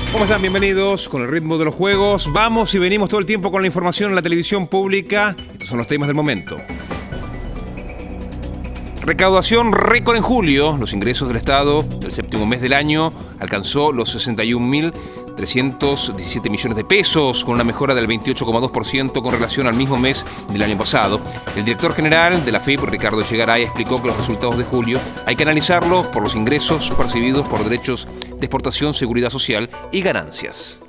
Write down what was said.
¿Cómo están? Bienvenidos con el ritmo de los juegos. Vamos y venimos todo el tiempo con la información en la televisión pública. Estos son los temas del momento. Recaudación récord en julio. Los ingresos del Estado del séptimo mes del año alcanzó los 61.317 millones de pesos, con una mejora del 28,2% con relación al mismo mes del año pasado. El director general de la FIP, Ricardo Echegaray, explicó que los resultados de julio hay que analizarlos por los ingresos percibidos por derechos de exportación, seguridad social y ganancias.